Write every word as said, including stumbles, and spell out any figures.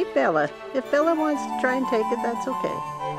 Bella. If Bella wants to try and take it, that's okay.